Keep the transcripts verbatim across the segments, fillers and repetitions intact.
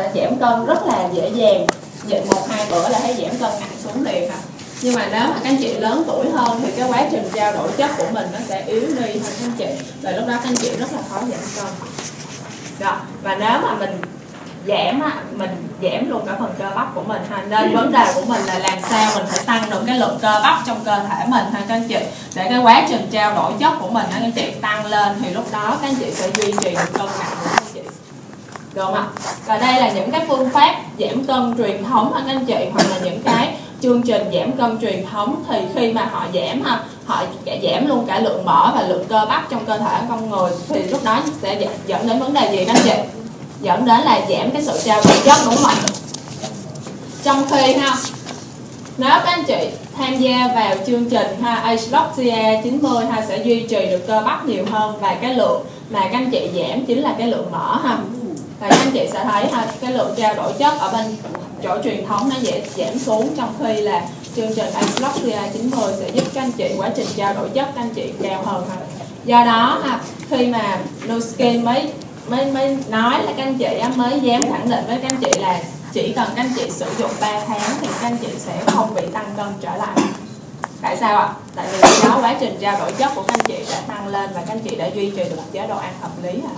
giảm cân rất là dễ dàng, nhịn một hai bữa là thấy giảm cân nặng xuống liền à. Nhưng mà nếu mà các anh chị lớn tuổi hơn thì cái quá trình trao đổi chất của mình nó sẽ yếu đi hơn các anh chị, và lúc đó các anh chị rất là khó giảm cân. Rồi, và nếu mà mình giảm á, mình giảm luôn cả phần cơ bắp của mình ha, nên vấn đề của mình là làm sao mình phải tăng được cái lượng cơ bắp trong cơ thể mình ha các anh chị, để cái quá trình trao đổi chất của mình các anh chị tăng lên, thì lúc đó các anh chị sẽ duy trì được cân nặng của các anh chị, được không ạ? Và đây là những cái phương pháp giảm cân truyền thống ha các anh chị, hoặc là những cái chương trình giảm cân truyền thống, thì khi mà họ giảm ha, họ giảm luôn cả lượng mỡ và lượng cơ bắp trong cơ thể con người, thì lúc đó sẽ dẫn đến vấn đề gì các anh chị? Dẫn đến là giảm cái sự trao đổi chất, đúng không ạ? Trong khi ha, nếu các anh chị tham gia vào chương trình ha Ageloxia chín mươi ha, sẽ duy trì được cơ bắp nhiều hơn, và cái lượng mà các anh chị giảm chính là cái lượng mỡ ha. Và các anh chị sẽ thấy ha, cái lượng trao đổi chất ở bên chỗ truyền thống nó dễ giảm xuống, trong khi là chương trình Ageloxia chín mươi sẽ giúp các anh chị quá trình trao đổi chất các anh chị cao hơn ha. Do đó ha, khi mà Nu Skin mới mới mới nói là các anh chị mới dám khẳng định với các anh chị là chỉ cần các anh chị sử dụng ba tháng thì các anh chị sẽ không bị tăng cân trở lại. Tại sao ạ? Tại vì đó quá trình trao đổi chất của các anh chị đã tăng lên và các anh chị đã duy trì được một chế độ ăn hợp lý ạ.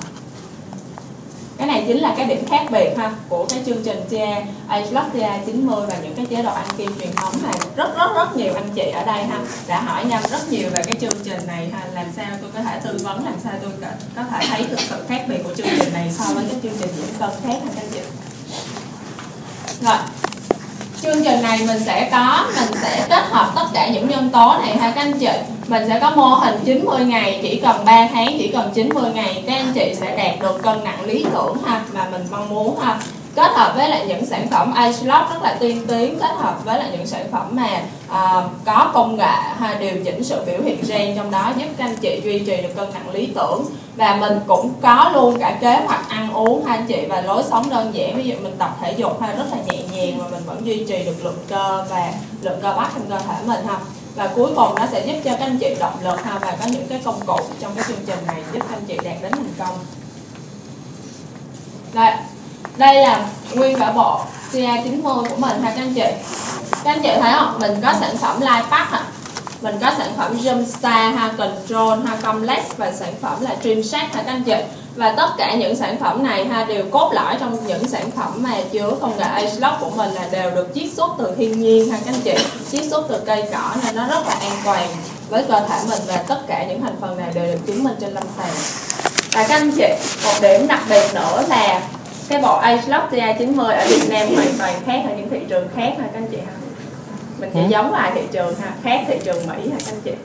Cái này chính là cái điểm khác biệt ha của cái chương trình Ageloxia chín mươi và những cái chế độ ăn kiêng truyền thống này. Rất rất rất nhiều anh chị ở đây ha đã hỏi Nhâm rất nhiều về cái chương trình này ha, làm sao tôi có thể tư vấn, làm sao tôi có thể thấy được sự khác biệt của chương trình này so với cái chương trình giảm cân khác ha các anh chị. Rồi, chương trình này mình sẽ có, mình sẽ kết hợp tất cả những nhân tố này ha các anh chị. Mình sẽ có mô hình chín mươi ngày, chỉ cần ba tháng, chỉ cần chín mươi ngày các anh chị sẽ đạt được cân nặng lý tưởng ha, mà mình mong muốn ha. Kết hợp với lại những sản phẩm Agelox rất là tiên tiến, kết hợp với lại những sản phẩm mà à, có công nghệ ha, điều chỉnh sự biểu hiện gen trong đó, giúp các anh chị duy trì được cân nặng lý tưởng. Và mình cũng có luôn cả kế hoạch ăn uống ha anh chị, và lối sống đơn giản. Ví dụ mình tập thể dục ha, rất là nhẹ nhàng mà mình vẫn duy trì được lượng cơ và lượng cơ bắp trong cơ thể mình ha. Và cuối cùng nó sẽ giúp cho các anh chị động lực ha, và có những cái công cụ trong cái chương trình này giúp các anh chị đạt đến thành công. Đây, đây là nguyên cả bộ xê a chín mươi của mình ha các anh chị. Các anh chị thấy không? Mình có sản phẩm Life Pack ha, mình có sản phẩm Jumpstart ha, Control ha, Complex và sản phẩm là Dream Shake ha các anh chị. Và tất cả những sản phẩm này ha đều cốt lõi trong những sản phẩm mà chứa công nghệ Agelox của mình là đều được chiết xuất từ thiên nhiên ha các anh chị, chiết xuất từ cây cỏ nên nó rất là an toàn với cơ thể mình, và tất cả những thành phần này đều được chứng minh trên lâm sàng. Và các anh chị, một điểm đặc biệt nữa là cái bộ Ageloxia chín mươi ở Việt Nam hoàn toàn khác ở những thị trường khác ha các anh chị ha. Mình sẽ giống lại thị trường ha, khác thị trường Mỹ ha các anh chị.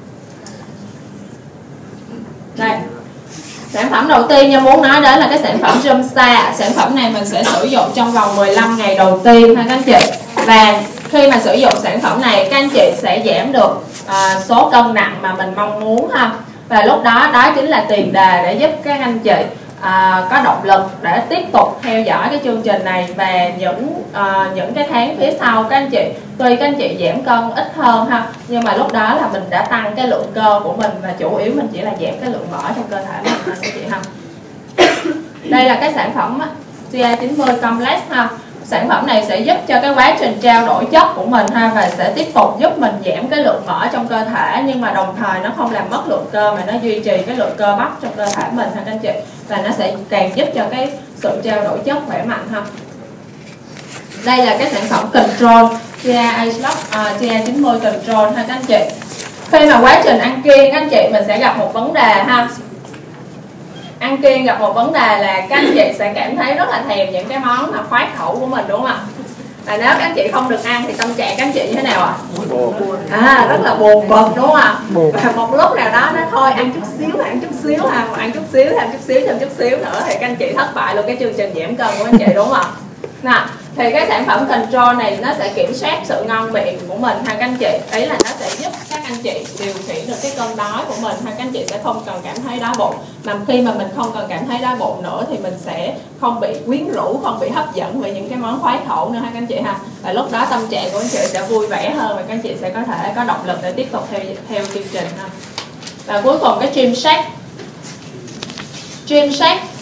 Đây, sản phẩm đầu tiên Nhâm muốn nói đến là cái sản phẩm Jumpstart. Sản phẩm này mình sẽ sử dụng trong vòng mười lăm ngày đầu tiên ha các anh chị. Và khi mà sử dụng sản phẩm này các anh chị sẽ giảm được à, số cân nặng mà mình mong muốn ha. Và lúc đó đó chính là tiền đề để giúp các anh chị à, có động lực để tiếp tục theo dõi cái chương trình này. Và những à, những cái tháng phía sau các anh chị, tuy các anh chị giảm cân ít hơn ha, nhưng mà lúc đó là mình đã tăng cái lượng cơ của mình, và chủ yếu mình chỉ là giảm cái lượng mỡ trong cơ thể mình ha các chị ha. Đây là cái sản phẩm xê a chín mươi Complex ha. Sản phẩm này sẽ giúp cho cái quá trình trao đổi chất của mình ha, và sẽ tiếp tục giúp mình giảm cái lượng mỡ trong cơ thể, nhưng mà đồng thời nó không làm mất lượng cơ mà nó duy trì cái lượng cơ bắp trong cơ thể mình ha các anh chị. Và nó sẽ càng giúp cho cái sự trao đổi chất khỏe mạnh ha. Đây là cái sản phẩm Control xê a Agelox uh, xê a chín mươi Control ha các anh chị. Khi mà quá trình ăn kiêng các anh chị mình sẽ gặp một vấn đề ha. Ăn kiêng gặp một vấn đề là các anh chị sẽ cảm thấy rất là thèm những cái món mà khoái khẩu của mình, đúng không ạ? Và nếu các anh chị không được ăn thì tâm trạng các anh chị như thế nào ạ? À, rất là buồn bực, đúng không ạ? Và một lúc nào đó nó thôi ăn chút xíu, ăn chút xíu ha, ăn chút xíu, thêm chút xíu, thêm chút xíu nữa thì các anh chị thất bại luôn cái chương trình giảm cân của anh chị, đúng không ạ? Nào, thì cái sản phẩm Control này nó sẽ kiểm soát sự ngon miệng của mình ha các anh chị. Ý là nó sẽ giúp các anh chị điều khiển được cái cơn đói của mình ha. Các anh chị sẽ không cần cảm thấy đói bụng. Mà khi mà mình không cần cảm thấy đói bụng nữa thì mình sẽ không bị quyến rũ, không bị hấp dẫn bởi những cái món khoái khẩu nữa ha các anh chị ha. Và lúc đó tâm trạng của anh chị sẽ vui vẻ hơn, và các anh chị sẽ có thể có động lực để tiếp tục theo theo chương trình ha. Và cuối cùng cái Dream Shake. Dream Shake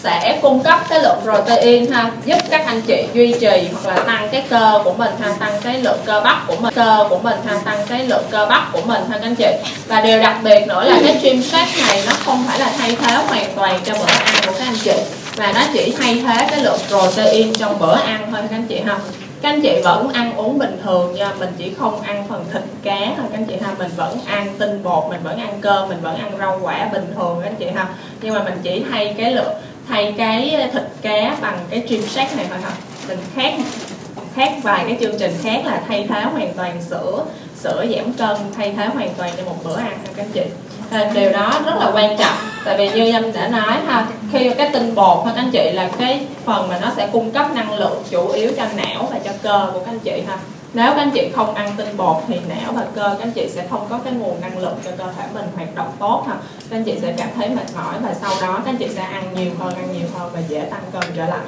sẽ cung cấp cái lượng protein ha, giúp các anh chị duy trì hoặc là tăng cái cơ của mình ha, tăng cái lượng cơ bắp của mình, cơ của mình ha, tăng cái lượng cơ bắp của mình ha các anh chị. Và điều đặc biệt nữa là cái Gym Shake này nó không phải là thay thế hoàn toàn cho bữa ăn của các anh chị, mà nó chỉ thay thế cái lượng protein trong bữa ăn thôi các anh chị ha. Các anh chị vẫn ăn uống bình thường nha, mình chỉ không ăn phần thịt cá thôi các anh chị ha, mình vẫn ăn tinh bột, mình vẫn ăn cơm, mình vẫn ăn rau quả bình thường các anh chị ha. Nhưng mà mình chỉ thay cái lượng thay cái thịt cá bằng cái Gym Shake này thôi ha. Mình khác khác vài cái chương trình khác là thay thế hoàn toàn sữa sữa giảm cân, thay thế hoàn toàn cho một bữa ăn ha các anh chị. À, điều đó rất là quan trọng, tại vì như em đã nói ha, khi cái tinh bột ha các anh chị là cái phần mà nó sẽ cung cấp năng lượng chủ yếu cho não và cho cơ của các anh chị ha. Nếu các anh chị không ăn tinh bột thì não và cơ các anh chị sẽ không có cái nguồn năng lượng cho cơ thể mình hoạt động tốt ha. Các anh chị sẽ cảm thấy mệt mỏi và sau đó các anh chị sẽ ăn nhiều hơn, ăn nhiều hơn và dễ tăng cân trở lại.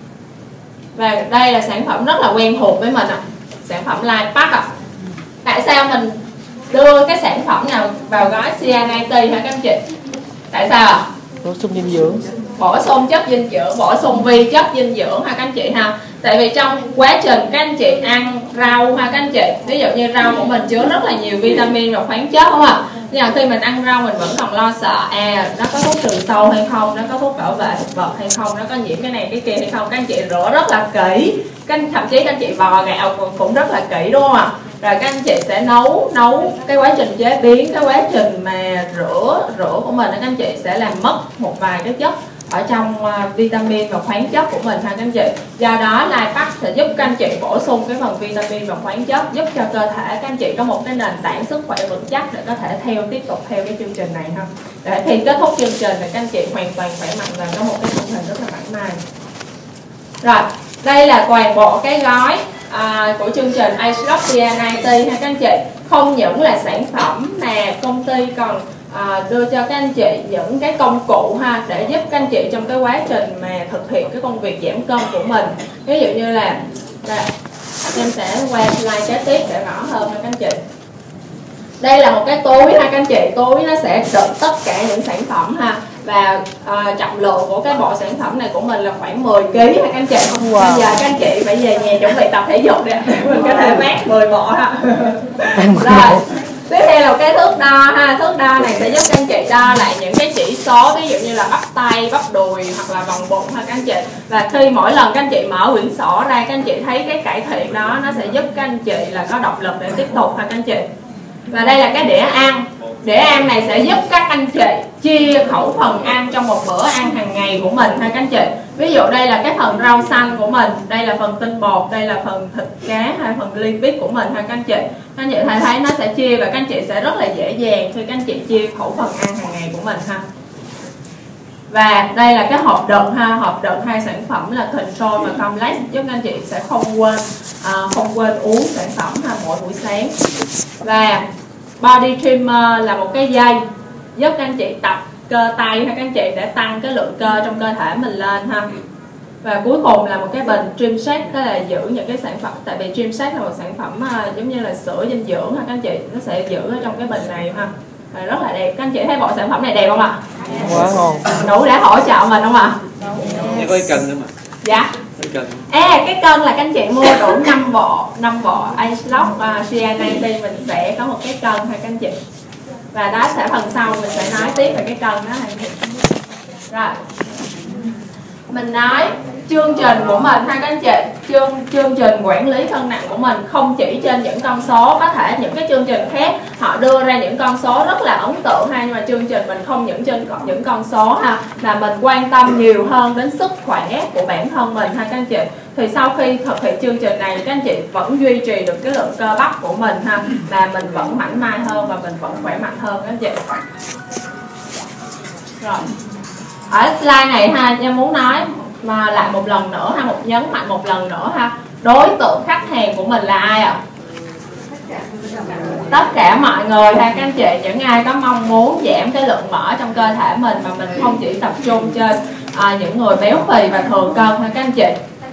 Và đây là sản phẩm rất là quen thuộc với mình ạ, à. Sản phẩm Life Pack ạ. À. Tại sao mình đưa cái sản phẩm nào vào gói xê a chín mươi hả các anh chị? Tại sao ạ? À? Bổ sung dinh dưỡng. Bổ sung chất dinh dưỡng, bổ sung vi chất dinh dưỡng ha các anh chị ha. Tại vì trong quá trình các anh chị ăn rau ha các anh chị, ví dụ như rau của mình chứa rất là nhiều vitamin và khoáng chất đúng không ạ? Nhưng mà khi mình ăn rau mình vẫn còn lo sợ à nó có thuốc trừ sâu hay không, nó có thuốc bảo vệ thực vật hay không, nó có nhiễm cái này cái kia hay không. Các anh chị rửa rất là kỹ, thậm chí các anh chị vò gạo cũng rất là kỹ đúng không ạ? Rồi các anh chị sẽ nấu nấu cái quá trình chế biến, cái quá trình mà rửa rửa của mình các anh chị sẽ làm mất một vài cái chất ở trong uh, vitamin và khoáng chất của mình ha các anh chị. Do đó Life Pack sẽ giúp các anh chị bổ sung cái phần vitamin và khoáng chất, giúp cho cơ thể các anh chị có một cái nền tảng sức khỏe vững chắc để có thể theo tiếp tục theo cái chương trình này ha. Để khi kết thúc chương trình thì các anh chị hoàn toàn khỏe mạnh và có một cái thân hình rất là mảnh mai. Rồi, đây là toàn bộ cái gói à, của chương trình Ageless xê a chín mươi ha các anh chị. Không những là sản phẩm mà công ty còn à, đưa cho các anh chị những cái công cụ ha để giúp các anh chị trong cái quá trình mà thực hiện cái công việc giảm cân của mình. Ví dụ như là, là em sẽ qua slide kế tiếp để rõ hơn cho các anh chị. Đây là một cái túi ha các anh chị, túi nó sẽ đựng tất cả những sản phẩm ha. Và uh, trọng lượng của cái bộ sản phẩm này của mình là khoảng mười ki lô gam ha các anh chị. Wow. Bây giờ các anh chị phải về nhà chuẩn bị tập thể dục để mình có thể vác mười bộ ha. Rồi, tiếp theo là cái thước đo ha, thước đo này sẽ giúp các anh chị đo lại những cái chỉ số ví dụ như là bắp tay, bắp đùi hoặc là vòng bụng ha các anh chị. Và khi mỗi lần các anh chị mở quyển sổ ra các anh chị thấy cái cải thiện đó, nó sẽ giúp các anh chị là có động lực để tiếp tục ha các anh chị. Và đây là cái đĩa ăn. Đĩa ăn này sẽ giúp các anh chị chia khẩu phần ăn trong một bữa ăn hàng ngày của mình ha các anh chị. Ví dụ đây là cái phần rau xanh của mình, đây là phần tinh bột, đây là phần thịt cá hay phần lipid của mình ha các anh chị. Các anh chị thấy thấy nó sẽ chia và các anh chị sẽ rất là dễ dàng khi các anh chị chia khẩu phần ăn hàng ngày của mình ha. Và đây là cái hộp đựng ha, hộp đựng hai sản phẩm là Control và Complex, giúp các anh chị sẽ không quên à, không quên uống sản phẩm ha mỗi buổi sáng. Và Body Trimmer là một cái dây giúp các anh chị tập cơ tay ha các anh chị để tăng cái lượng cơ trong cơ thể mình lên ha. Và cuối cùng là một cái bình Gym Shake, đó là giữ những cái sản phẩm, tại vì Gym Shake là một sản phẩm uh, giống như là sữa dinh dưỡng ha các anh chị, nó sẽ giữ ở trong cái bình này ha. Và rất là đẹp, các anh chị thấy bộ sản phẩm này đẹp không ạ? Quá ngon. Đủ để hỗ trợ mình không ạ? Em có cái cân nữa mà. Dạ. Cái cân. À, cái cân là các anh chị mua đủ năm bộ, năm bộ Ageless uh, xê a chín mươi mình sẽ có một cái cân ha các anh chị. Và đó sẽ phần sau mình sẽ nói tiếp về cái cân đó này. Rồi. Mình nói chương trình của mình ha các anh chị, chương chương trình quản lý cân nặng của mình không chỉ trên những con số, có thể những cái chương trình khác họ đưa ra những con số rất là ấn tượng ha, nhưng mà chương trình mình không những trên những con số ha, mà mình quan tâm nhiều hơn đến sức khỏe của bản thân mình ha các anh chị. Thì sau khi thực hiện chương trình này các anh chị vẫn duy trì được cái lượng cơ bắp của mình ha, và mình vẫn mảnh mai hơn và mình vẫn khỏe mạnh hơn các anh chị. Rồi. Ở slide này ha, em muốn nói mà lại một lần nữa ha, một nhấn mạnh một lần nữa ha, đối tượng khách hàng của mình là ai ạ? Tất cả mọi người ha các anh chị, những ai có mong muốn giảm cái lượng mỡ trong cơ thể mình mà mình không chỉ tập trung trên à, những người béo phì và thừa cân ha các anh chị.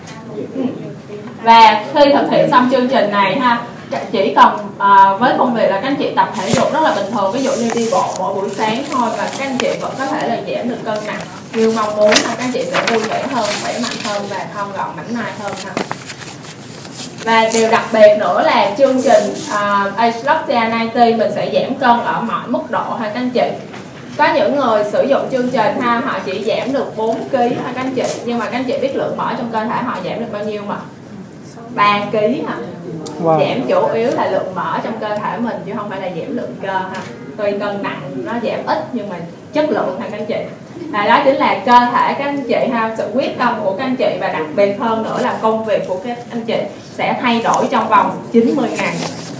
Và khi thực hiện xong chương trình này ha, chỉ cần à, với công việc là các anh chị tập thể dục rất là bình thường, ví dụ như đi bộ mỗi buổi sáng thôi, và các anh chị vẫn có thể là giảm được cân nặng như mong muốn ha, các anh chị sẽ vui vẻ hơn, khỏe mạnh hơn và thon gọn mảnh mai hơn ha. Và điều đặc biệt nữa là chương trình uh, Age Lock T R chín mươi mình sẽ giảm cân ở mọi mức độ ha các anh chị. Có những người sử dụng chương trình ha, họ chỉ giảm được bốn ki lô gam ha các anh chị, nhưng mà các anh chị biết lượng mỡ trong cơ thể họ giảm được bao nhiêu mà? ba ki lô gam ha. Wow. Giảm chủ yếu là lượng mỡ trong cơ thể mình chứ không phải là giảm lượng cơ ha. Tuy cân nặng nó giảm ít nhưng mà chất lượng ha các anh chị. À, đó chính là cơ thể các anh chị ha, sự quyết tâm của các anh chị, và đặc biệt hơn nữa là công việc của các anh chị sẽ thay đổi trong vòng chín mươi ngày.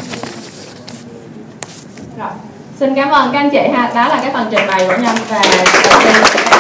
Rồi, xin cảm ơn các anh chị ha. Đó là cái phần trình bày của Nhâm và đầu tiên.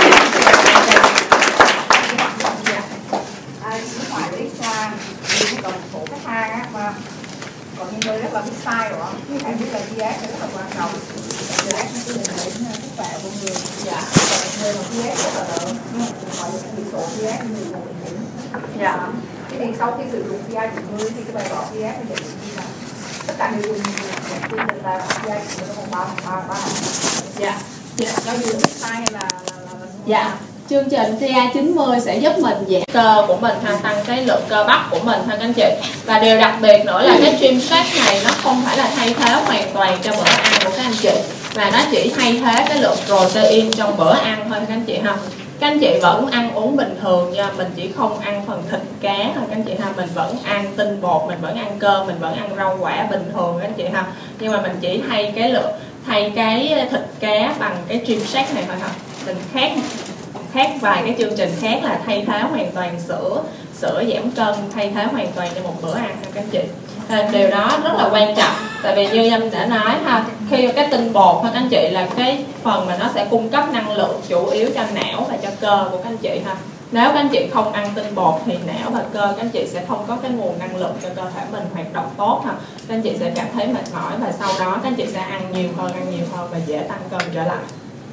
Ngoài cái xoa thì còn phụ khách hàng á, mà còn những người rất là biết sai rồi không? Các bạn biết là pê ét rất là quan trọng. pê ét nó cứ định đến sức khỏe của người. Dạ. Người mà pê ét rất là lớn, gọi là bị số pê ét người một điểm. Dạ. Thế thì sau khi sử dụng pê i của người thì cái bài bỏ pê ét nó để như là tất cả người dùng quy định là pê i của người nó còn ba ba. Dạ. Dạ. Nó dù biết sai hay là là dạ. Chương trình T R chín mươi sẽ giúp mình giảm cơ của mình ha, tăng cái lượng cơ bắp của mình ha các anh chị. Và điều đặc biệt nữa là cái Trim Shake này nó không phải là thay thế hoàn toàn cho bữa ăn của các anh chị, mà nó chỉ thay thế cái lượng protein trong bữa ăn thôi các anh chị ha. Các anh chị vẫn ăn uống bình thường nha, mình chỉ không ăn phần thịt cá thôi các anh chị ha, mình vẫn ăn tinh bột, mình vẫn ăn cơm, mình vẫn ăn rau quả bình thường các anh chị ha. Nhưng mà mình chỉ thay cái lượng thay cái thịt cá bằng cái Trim Shake này thôi ha. Mình khác khác vài cái chương trình khác là thay thế hoàn toàn sữa sữa giảm cân, thay thế hoàn toàn cho một bữa ăn ha các anh chị. À, điều đó rất là quan trọng, tại vì như em đã nói ha, khi cái tinh bột ha các anh chị là cái phần mà nó sẽ cung cấp năng lượng chủ yếu cho não và cho cơ của các anh chị ha. Nếu các anh chị không ăn tinh bột thì não và cơ các anh chị sẽ không có cái nguồn năng lượng cho cơ thể mình hoạt động tốt ha. Các anh chị sẽ cảm thấy mệt mỏi và sau đó các anh chị sẽ ăn nhiều hơn, ăn nhiều hơn và dễ tăng cân trở lại.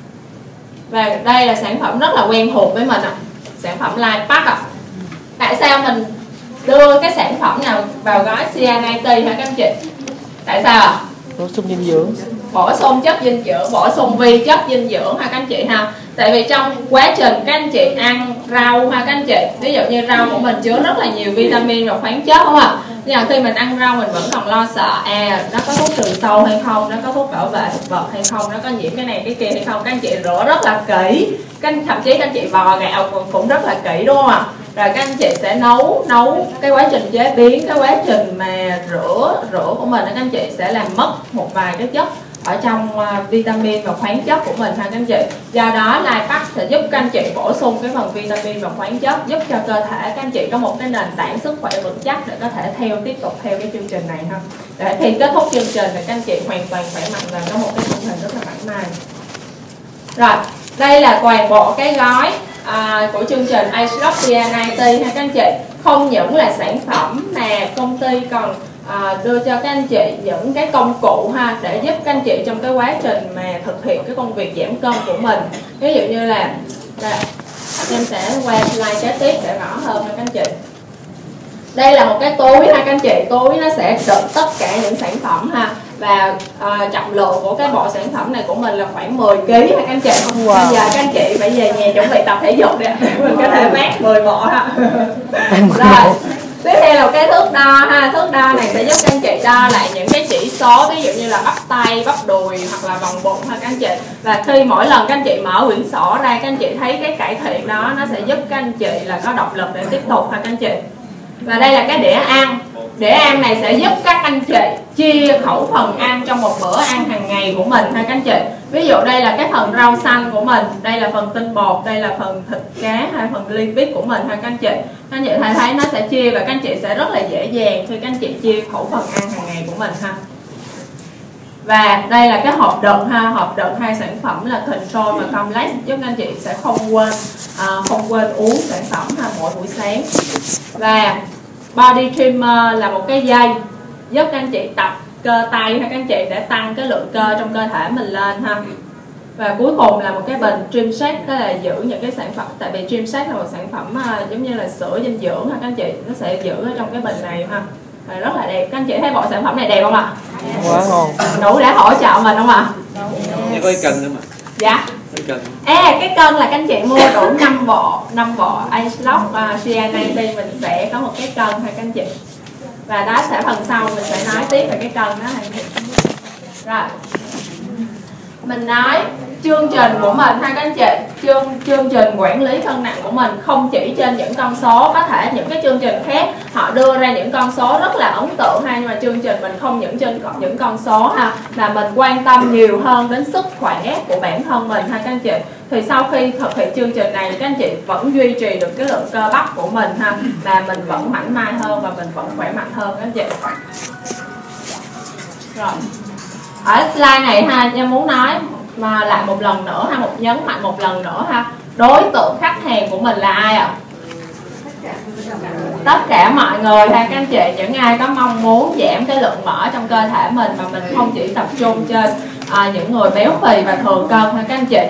Và đây là sản phẩm rất là quen thuộc với mình ạ, à. Sản phẩm Life Pack ạ. À. Tại sao mình đưa cái sản phẩm nào vào gói C R chín mươi hả các anh chị? Tại sao ạ? À? Bổ sung dinh dưỡng. Bổ sung chất dinh dưỡng, bổ sung vi chất dinh dưỡng ha các anh chị ha. Tại vì trong quá trình các anh chị ăn rau ha các anh chị, ví dụ như rau của mình chứa rất là nhiều vitamin và khoáng chất không ạ? Nhưng mà khi mình ăn rau mình vẫn còn lo sợ à nó có thuốc trừ sâu hay không, nó có thuốc bảo vệ thực vật hay không, nó có nhiễm cái này cái kia hay không. Các anh chị rửa rất là kỹ, các anh, thậm chí các anh chị vò gạo cũng, cũng rất là kỹ đúng không ạ? Rồi các anh chị sẽ nấu nấu cái quá trình chế biến, cái quá trình mà rửa rửa của mình các anh chị sẽ làm mất một vài cái chất ở trong uh, vitamin và khoáng chất của mình ha các anh chị. Do đó Life Pack sẽ giúp các anh chị bổ sung cái phần vitamin và khoáng chất, giúp cho cơ thể các anh chị có một cái nền tảng sức khỏe vững chắc để có thể theo tiếp tục theo cái chương trình này ha. Để khi kết thúc chương trình thì các anh chị hoàn toàn khỏe mạnh và có một cái thân hình rất là mảnh mai. Rồi, đây là toàn bộ cái gói à, của chương trình Age Lock T R chín mươi ha các anh chị. Không những là sản phẩm mà công ty còn À, đưa cho các anh chị những cái công cụ ha để giúp các anh chị trong cái quá trình mà thực hiện cái công việc giảm cân của mình. Ví dụ như là, là em sẽ qua slide kế tiếp để rõ hơn cho các anh chị. Đây là một cái túi ha các anh chị, túi nó sẽ đựng tất cả những sản phẩm ha. Và à, trọng lượng của cái bộ sản phẩm này của mình là khoảng mười ki lô gam ha các anh chị. Wow. Bây giờ các anh chị phải về nhà chuẩn bị tập thể dục để mình có thể vác mười bộ ha. Rồi. Tiếp theo là cái thước đo ha, thước đo này sẽ giúp các anh chị đo lại những cái chỉ số ví dụ như là bắp tay, bắp đùi hoặc là vòng bụng ha các anh chị. Và khi mỗi lần các anh chị mở quyển sổ ra các anh chị thấy cái cải thiện đó, nó sẽ giúp các anh chị là có động lực để tiếp tục ha các anh chị. Và đây là cái đĩa ăn. Đĩa ăn này sẽ giúp các anh chị chia khẩu phần ăn trong một bữa ăn hàng ngày của mình ha các anh chị. Ví dụ đây là cái phần rau xanh của mình, đây là phần tinh bột, đây là phần thịt cá hay phần lipid của mình ha các anh chị. Các anh chị thấy thấy nó sẽ chia và các anh chị sẽ rất là dễ dàng khi các anh chị chia khẩu phần ăn hàng ngày của mình ha. Và đây là cái hộp đựng ha, hộp đựng hai sản phẩm là Control và Complex, giúp các anh chị sẽ không quên à, không quên uống sản phẩm ha mỗi buổi sáng. Và Body Trimmer là một cái dây giúp các anh chị tập cơ tay ha các anh chị để tăng cái lượng cơ trong cơ thể mình lên ha. Và cuối cùng là một cái bình Trim Shake, đó là giữ những cái sản phẩm, tại vì Trim Shake là một sản phẩm uh, giống như là sữa dinh dưỡng ha các anh chị, nó sẽ giữ ở trong cái bình này ha. Và rất là đẹp, các anh chị thấy bộ sản phẩm này đẹp không ạ? Quá ngon. Đủ để hỗ trợ mình không ạ? Em có cái cần nữa mà. Dạ. cái cân. À, cái cân là các anh chị mua đủ năm bộ năm bộ Agelock uh, xê a chín mươi mình sẽ có một cái cân ha các anh chị. Và đó sẽ phần sau mình sẽ nói tiếp về cái cân đó ha anh chị. Rồi. Mình nói chương trình của mình ha các anh chị, chương chương trình quản lý cân nặng của mình không chỉ trên những con số, có thể những cái chương trình khác họ đưa ra những con số rất là ấn tượng ha, nhưng mà chương trình mình không những trên những con số ha, mà mình quan tâm nhiều hơn đến sức khỏe của bản thân mình ha các anh chị. Thì sau khi thực hiện chương trình này các anh chị vẫn duy trì được cái lượng cơ bắp của mình ha, là mình vẫn mảnh mai hơn và mình vẫn khỏe mạnh hơn các anh chị. Rồi. Ở slide này ha, em muốn nói mà lại một lần nữa ha, một nhấn mạnh một lần nữa ha, đối tượng khách hàng của mình là ai ạ? Tất cả mọi người ha các anh chị, những ai có mong muốn giảm cái lượng mỡ trong cơ thể mình mà mình không chỉ tập trung trên à, những người béo phì và thừa cân ha các anh chị.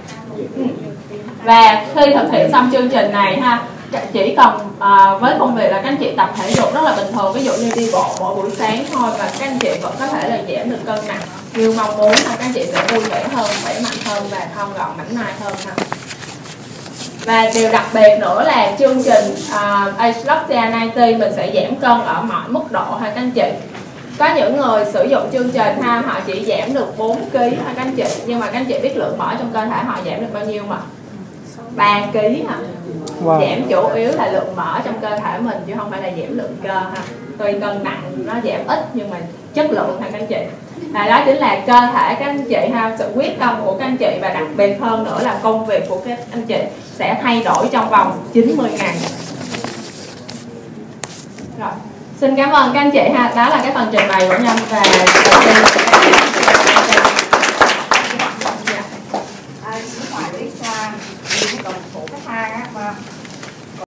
Và khi thực hiện xong chương trình này ha, chỉ cần à, với công việc là các anh chị tập thể dục rất là bình thường, ví dụ như đi bộ mỗi buổi sáng thôi, và các anh chị vẫn có thể là giảm được cân nặng như mong muốn ha, các anh chị sẽ vui vẻ hơn, khỏe mạnh hơn và thon gọn mảnh mai hơn ha. Và điều đặc biệt nữa là chương trình uh, Agelock xê a chín mươi mình sẽ giảm cân ở mọi mức độ ha các anh chị. Có những người sử dụng chương trình ha, họ chỉ giảm được bốn ki lô gam ha các anh chị, nhưng mà các anh chị biết lượng mỡ trong cơ thể họ giảm được bao nhiêu mà? ba ki lô gam ha. Wow. Giảm chủ yếu là lượng mỡ trong cơ thể mình chứ không phải là giảm lượng cơ ha. Tuy cân nặng nó giảm ít nhưng mà chất lượng ha các anh chị. Và đó chính là cơ thể các anh chị ha, sự quyết tâm của các anh chị, và đặc biệt hơn nữa là công việc của các anh chị sẽ thay đổi trong vòng chín mươi ngày. Rồi, xin cảm ơn các anh chị ha. Đó là cái phần trình bày của Nhâm và